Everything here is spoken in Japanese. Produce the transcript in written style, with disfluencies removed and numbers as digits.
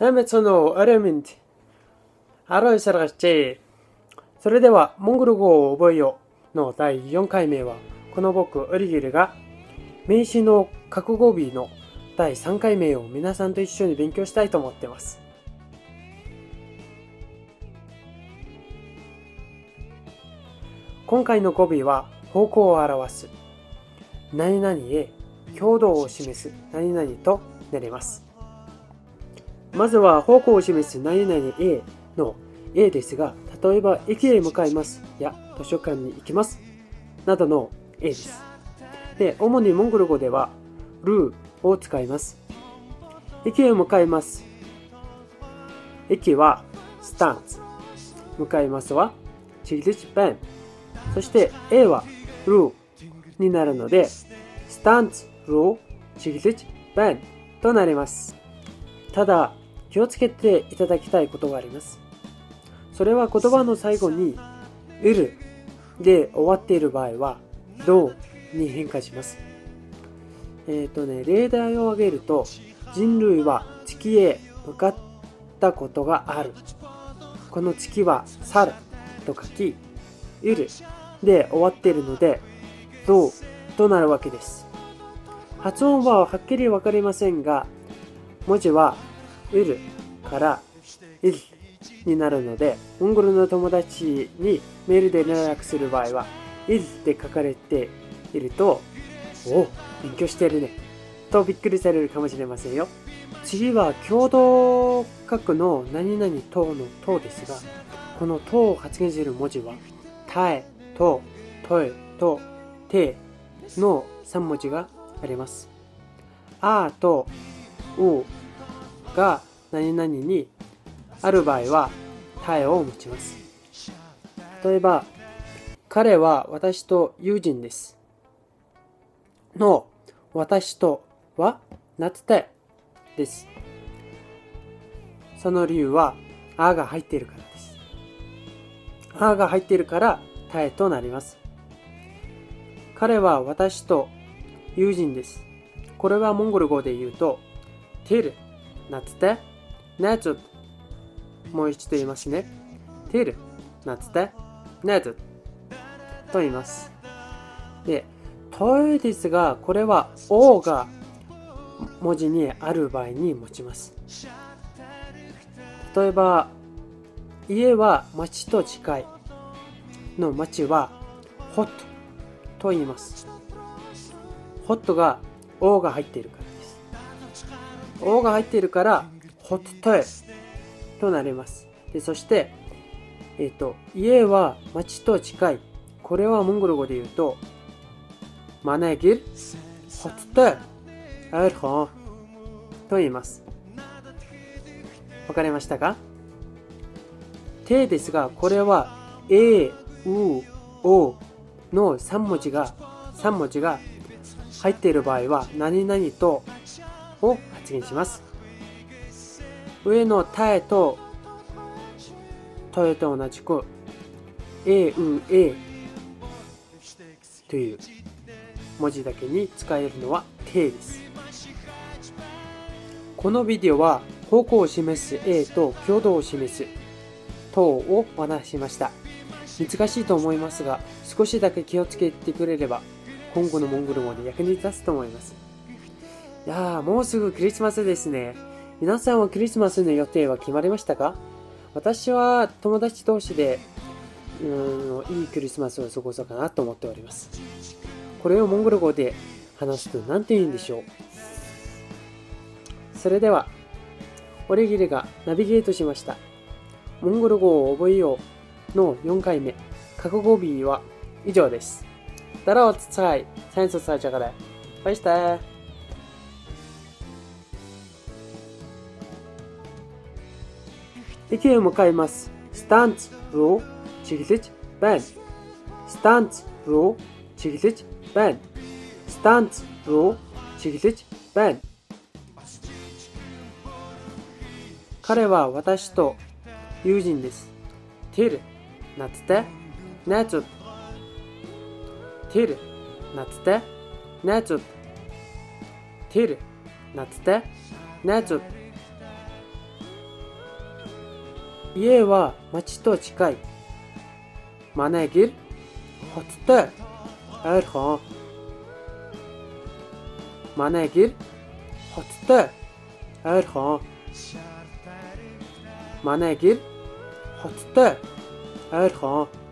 3月のエレメント。ハローサラチェ。それでは、モンゴル語を覚えようの第4回目は、この僕、ウリギルが、名詞の過去語尾の第3回目を皆さんと一緒に勉強したいと思っています。今回の語尾は、方向を表す。何々へ、共同を示す何々となります。まずは方向を示す何々への A ですが、例えば駅へ向かいますや図書館に行きますなどの A です。で、主にモンゴル語ではルーを使います。駅へ向かいます。駅はスタンツ。向かいますはチリチペン。そして A はルーになるので、スタンツルーチリチペンとなります。ただ、気をつけていただきたいことがあります。それは言葉の最後にうるで終わっている場合はどうに変化します。例題を挙げると、人類は月へ向かったことがある。この月は去ると書き、うるで終わっているので、どうとなるわけです。発音ははっきりわかりませんが、文字はうるからいるになるので、モンゴルの友達にメールで連絡する場合は、いるって書かれていると、お、勉強してるねとびっくりされるかもしれませんよ。次は共同格の何々とのとですが、このとを発現する文字は、たえととえとての3文字があります。あとうが何々にある場合は、たえを持ちます。例えば、彼は私と友人です。の、私とは、なつてです。その理由は、あが入っているからです。あが入っているから、たえとなります。彼は私と友人です。これはモンゴル語で言うと、てる、なつて、ねつ。もう一度言いますね。てる、なつて、ねつ。と言います。で、とえですが、これはおが文字にある場合に持ちます。例えば、家は町と近いの町はホットと言います。ホットがおが入っているからです。おが入っているから、ホットえとなります。で、そして、家は町と近い。これはモンゴル語で言うと、マネギル、ホットえ、アルホンと言います。わかりましたか？てですが、これは、う、おの3文字が入っている場合は、何々とを発言します。上のたえととえと同じく、う、えという文字だけに使えるのはてです。このビデオは方向を示す A と共同を示すとをお話ししました。難しいと思いますが、少しだけ気をつけてくれれば、今後のモンゴル語で役に立つと思います。いやー、もうすぐクリスマスですね。皆さんはクリスマスの予定は決まりましたか？私は友達同士でいいクリスマスを過ごそうかなと思っております。これをモンゴル語で話すと何て言うんでしょう。それでは、オレギルがナビゲートしました。モンゴル語を覚えようの4回目、過去語尾は以上です。だらおつさい、サインスさいちゃがれ。バイしてー。駅へ向かいます。スタンツ、ロー、チギリチ、ベン。スタンツ、ロー、チギリチ、ベン。スタンツ、ロー、チギリチ、ベン。彼は私と友人です。テル、なつて、ねつ。テル、なつて、ねつ。テル、なつて、ねつ。 家は町と近い。만약일 호텔 erhan. 만약일 호텔 erhan. 만약일 호텔 erhan.